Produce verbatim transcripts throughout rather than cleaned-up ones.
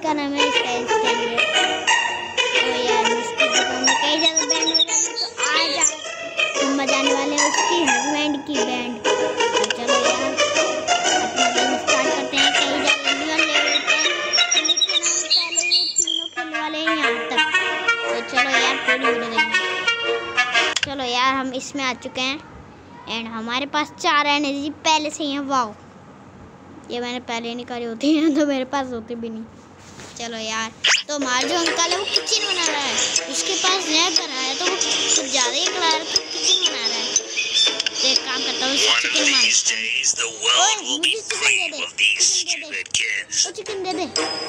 क्या नाम है इसका, इसका तो यार उसकी दुकान में कई जगह बैंड बजाने, तो आज हम बजाने वाले हैं उसकी हस्बैंड की बैंड। तो चलो यार अपना गेम स्टार्ट करते हैं। कई जगह न्यूअर ले लेते हैं, लेकिन हम पहले ये तीनों खेलने वाले हैं यहाँ तक। तो चलो यार पूरी वीडियो देखना। चलो यार हम इसमें आ चुके हैं एंड हमारे पास चार एनर्जी पहले से ही है। वाओ, ये मैंने पहले नहीं करी होती है तो मेरे पास होती भी नहीं। चलो यार, तो हमारा जो अंकल है वो किचन बना रहा है, उसके पास नया घर आया तो वो कुछ ज़्यादा ही करा रहा है, तो किचन बना रहा है। तो एक काम करता हूँ, चिकन मार, मुझे चिकन दे दे, चिकन दे दे, ओ चिकन दे दे।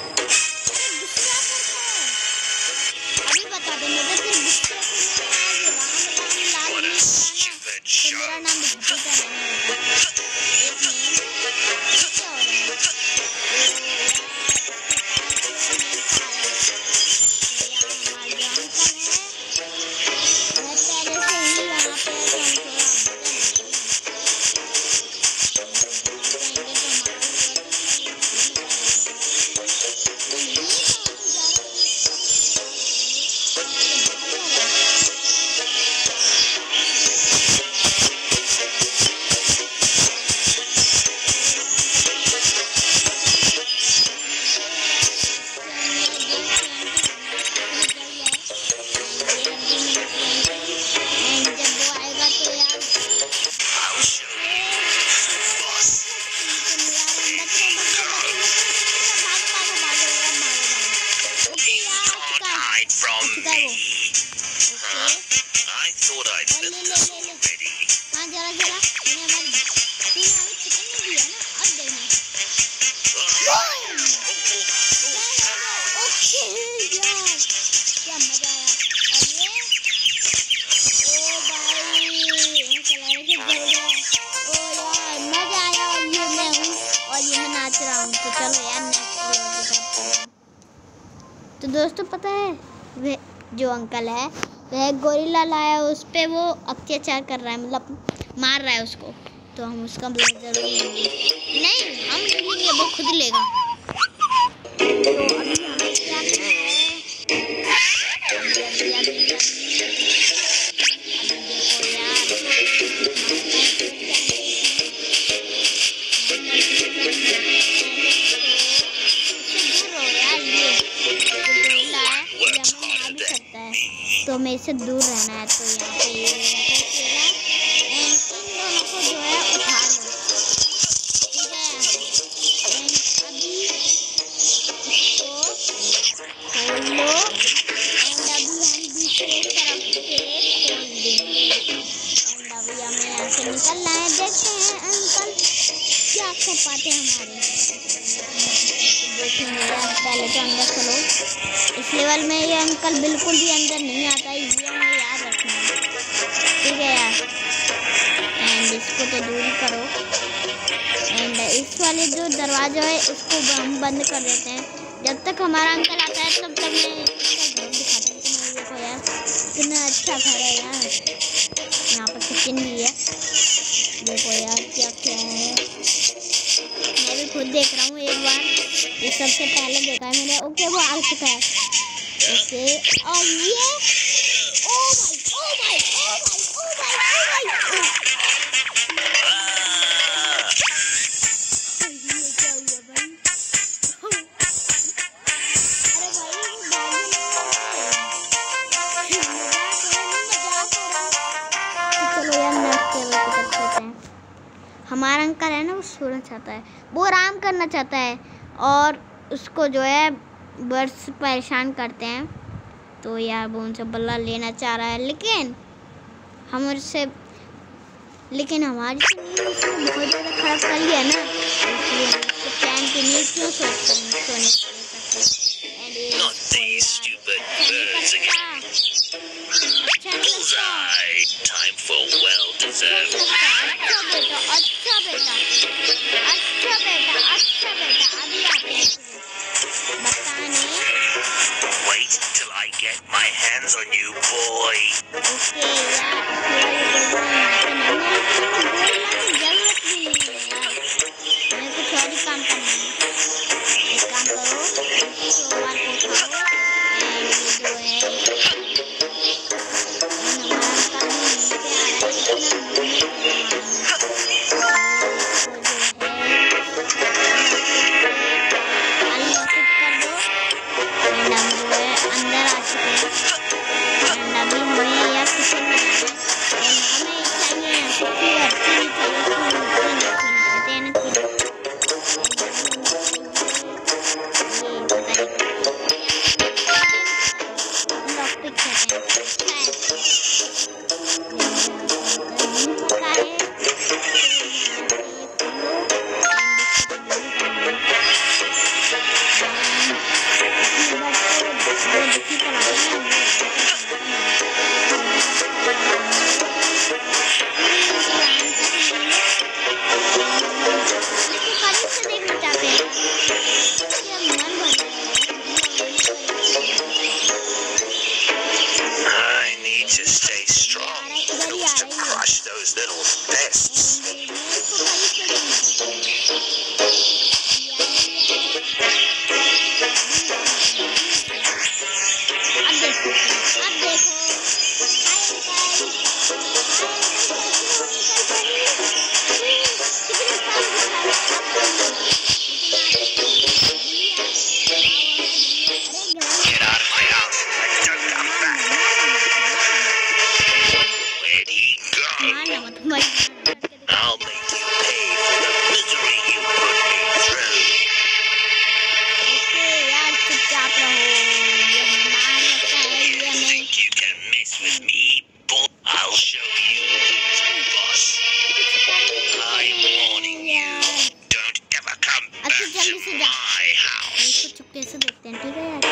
अभी बता दे मेरे फिर गुस्से तो मेरा नाम भी तो चलो यार नेक्स्ट। तो दोस्तों पता है वह जो अंकल है वह गोरिल्ला लाया, उस पर वो अत्याचार कर रहा है, मतलब मार रहा है उसको। तो हम उसका ब्लड जरूर लेंगे। नहीं हम नहीं लेंगे, वो खुद लेगा। तो अभी हमें क्या करना है, अभी अभी अभी देखो यार, तो हमें इससे दूर रहना है। तो यहाँ पे ये केला एंड इन दोनों को जो है उठा लो, ठीक है। एंड अभी इसको खोल लो एंड अभी हम दूसरे तरफ से खोल देंगे एंड अभी हमें यहाँ से निकलना है। देखते हैं अंकल क्या कर पाते हैं हमारे। देखेंगे यार, पहले तो अंदर चलो। इस लेवल में ये अंकल बिल्कुल भी अंदर नहीं आता है, ये हमें याद रखना है, ठीक है यार। एंड इसको तो दूर ही करो एंड इस वाले जो दरवाजा है इसको हम बंद कर देते हैं। जब तक हमारा अंकल आता है तब तक मैं इसका घर दिखाता हूँ तुम्हें। देखो यार कितना अच्छा घर है यार, यहाँ पर किचन भी है। देखो यार क्या क्या है, मैं भी खुद देख रहा हूँ एक बार, ये सबसे पहले देखा है मैंने। ओके वो आ चुका है, ओके। और ये ओ भाई ओ भाई ओ भाई ओ भाई ओ भाई ये क्या हुआ भाई? अरे भाई चलो यार नेक्स्ट लेवल पे चलते हैं। हमारा अंकल है ना वो सोना चाहता है, वो आराम करना चाहता है और उसको जो है बर्ड्स परेशान करते हैं। तो यार वो उनसे बल्ला लेना चाह रहा है, लेकिन हम उससे लेकिन हमारी उसने बहुत ज़्यादा खराब कर लिया ना, इसलिए उसको चैन की नींद क्यों सोचते हैं सोने अच्छा बेटा अच्छा बेटा अच्छा बेटा अच्छा बेटा अभी आते हैं बताने। Wait till I get my hands on you, boy. Okay यार जरूरत भी नहीं है यार, हमें कुछ और ही काम करना है। एक काम करो कुछ कहते हैं नहीं पता है। To stay strong, not to crush those little pests. Get out of my house and don't come back. Where'd he go? I'll make you pay for the misery you put me through. You think you can mess with me, boy? I'll show you who's boss. I'm warning you. Don't ever come back to my house. चुपके से देखते हैं, ठीक है यार।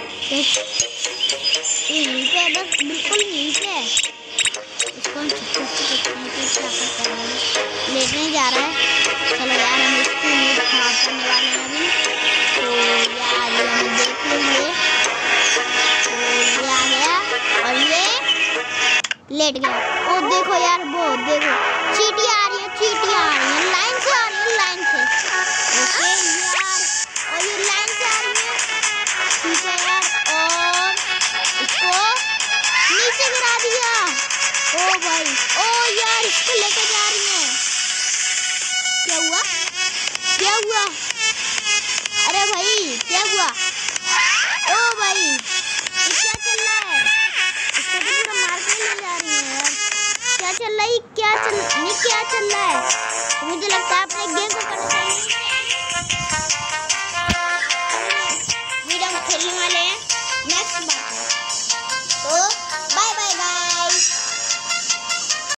यहीं पे बस बिल्कुल यहीं पे है। इसको हम चुपके से देखते हैं कि क्या करता है। लेटने जा रहा है। चलो यार हम इसकी नींद खराब करने वाले हैं अभी। तो यार ये हम देख लेंगे। तो ये आ गया और ये लेट गया। ओ देखो यार, वो देखो चींटी आ रही है, चींटी आ रही है, लाइन से आ रही है, लाइन से। ओके यार, और ये लाइन से आ रही है, ठीक है यार। और इसको नीचे गिरा दिया। ओ भाई, ओ यार इसको लेके जा रही है। क्या हुआ, क्या हुआ? अरे भाई क्या हुआ? ओ भाई ये क्या चल रहा है? इसको तो पूरा मार के ले जा रही है यार। क्या चल रहा है? क्या चल ये क्या चल रहा है? मुझे लगता है अपने गेम को करना चाहिए।